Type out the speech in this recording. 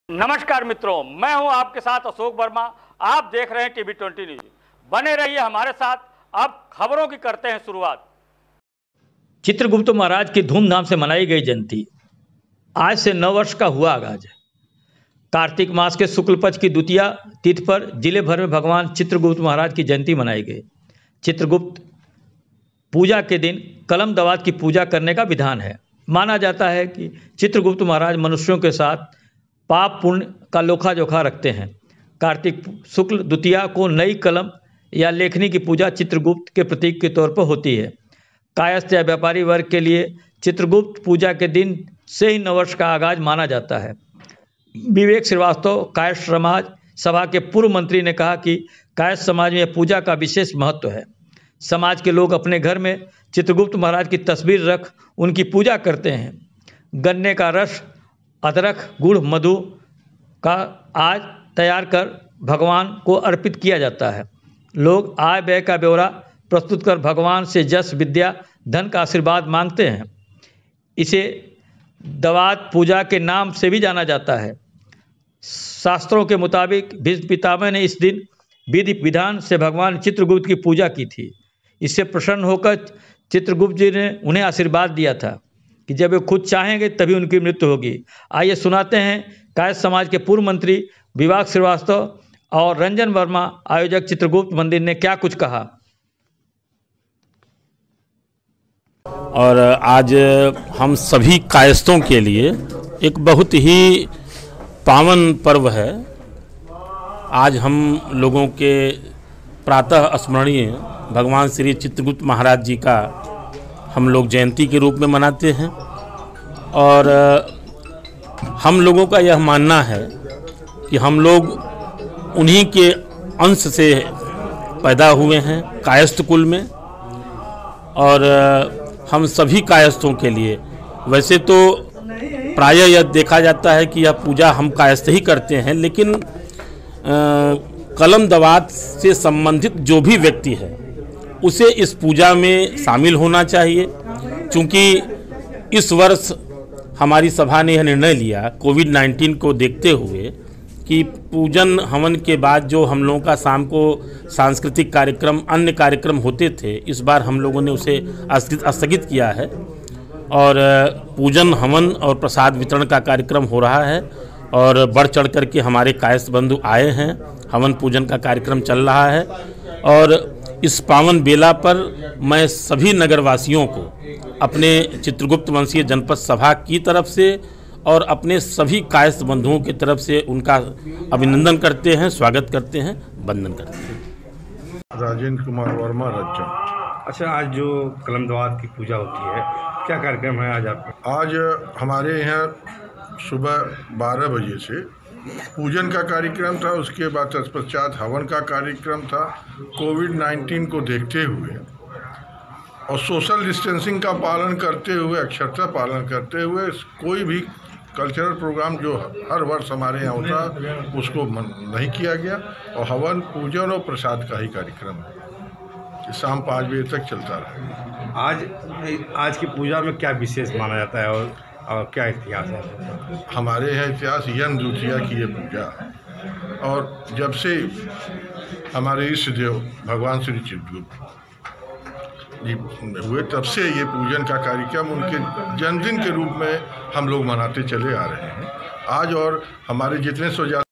नमस्कार मित्रों, मैं हूं आपके साथ अशोक वर्मा। आप देख रहे हैं टीवी 20 न्यूज। बने रहिए हमारे साथ। अब खबरों की करते हैं शुरुआत। चित्रगुप्त महाराज की धूमधाम से मनाई गई जयंती आज से नववर्ष का हुआ आगाज। कार्तिक मास के शुक्ल पक्ष की द्वितीया तिथि पर जिले भर में भगवान चित्रगुप्त महाराज की जयंती मनाई गई। चित्रगुप्त पूजा के दिन कलम दवात की पूजा करने का विधान है। माना जाता है कि चित्रगुप्त महाराज मनुष्यों के साथ पाप पुण्य का लोखा जोखा रखते हैं। कार्तिक शुक्ल द्वितीया को नई कलम या लेखनी की पूजा चित्रगुप्त के प्रतीक के तौर पर होती है। कायस्थ या व्यापारी वर्ग के लिए चित्रगुप्त पूजा के दिन से ही नववर्ष का आगाज माना जाता है। विवेक श्रीवास्तव कायस्थ समाज सभा के पूर्व मंत्री ने कहा कि कायस्थ समाज में पूजा का विशेष महत्व है। समाज के लोग अपने घर में चित्रगुप्त महाराज की तस्वीर रख उनकी पूजा करते हैं। गन्ने का रस, अदरक, गुड़, मधु का आज तैयार कर भगवान को अर्पित किया जाता है। लोग आय व्यय का ब्यौरा प्रस्तुत कर भगवान से यश, विद्या, धन का आशीर्वाद मांगते हैं। इसे दवात पूजा के नाम से भी जाना जाता है। शास्त्रों के मुताबिक भीष्म पितामह ने इस दिन विधि विधान से भगवान चित्रगुप्त की पूजा की थी। इससे प्रसन्न होकर चित्रगुप्त जी ने उन्हें आशीर्वाद दिया था कि जब वे खुद चाहेंगे तभी उनकी मृत्यु होगी। आइए सुनाते हैं कायस्थ समाज के पूर्व मंत्री विवेक श्रीवास्तव और रंजन वर्मा, आयोजक चित्रगुप्त मंदिर, ने क्या कुछ कहा। और आज हम सभी कायस्थों के लिए एक बहुत ही पावन पर्व है। आज हम लोगों के प्रातः स्मरणीय भगवान श्री चित्रगुप्त महाराज जी का हम लोग जयंती के रूप में मनाते हैं। और हम लोगों का यह मानना है कि हम लोग उन्हीं के अंश से पैदा हुए हैं कायस्थ कुल में। और हम सभी कायस्थों के लिए वैसे तो प्रायः यह देखा जाता है कि यह पूजा हम कायस्थ ही करते हैं, लेकिन कलम दवात से संबंधित जो भी व्यक्ति है उसे इस पूजा में शामिल होना चाहिए। क्योंकि इस वर्ष हमारी सभा ने यह निर्णय लिया कोविड-19 को देखते हुए कि पूजन हवन के बाद जो हम लोगों का शाम को सांस्कृतिक कार्यक्रम, अन्य कार्यक्रम होते थे, इस बार हम लोगों ने उसे स्थगित किया है। और पूजन हवन और प्रसाद वितरण का कार्यक्रम हो रहा है। और बढ़ चढ़ कर के हमारे कायस्थ बंधु आए हैं। हवन पूजन का कार्यक्रम चल रहा है। और इस पावन बेला पर मैं सभी नगरवासियों को अपने चित्रगुप्त वंशीय जनपद सभा की तरफ से और अपने सभी कायस्थ बंधुओं की तरफ से उनका अभिनंदन करते हैं, स्वागत करते हैं, वंदन करते हैं। राजेंद्र कुमार वर्मा, रज्जम। अच्छा, आज जो कलम दवात की पूजा होती है, क्या कार्यक्रम है आज आपका? आज हमारे यहाँ सुबह 12 बजे से पूजन का कार्यक्रम था। उसके बाद तत्पश्चात हवन का कार्यक्रम था। कोविड-19 को देखते हुए और सोशल डिस्टेंसिंग का पालन करते हुए, अक्षरता पालन करते हुए, कोई भी कल्चरल प्रोग्राम जो हर वर्ष हमारे यहाँ होता उसको नहीं किया गया। और हवन, पूजन और प्रसाद का ही कार्यक्रम है। शाम 5 बजे तक चलता रहा। आज की पूजा में क्या विशेष माना जाता है और क्या इतिहास है? हमारे यहाँ इतिहास यम द्वितीया की ये पूजा है। और जब से हमारे इष्ट देव भगवान श्री चित्रगुप्त जी हुए, तब से ये पूजन का कार्यक्रम उनके जन्मदिन के रूप में हम लोग मनाते चले आ रहे हैं। आज और हमारे जितने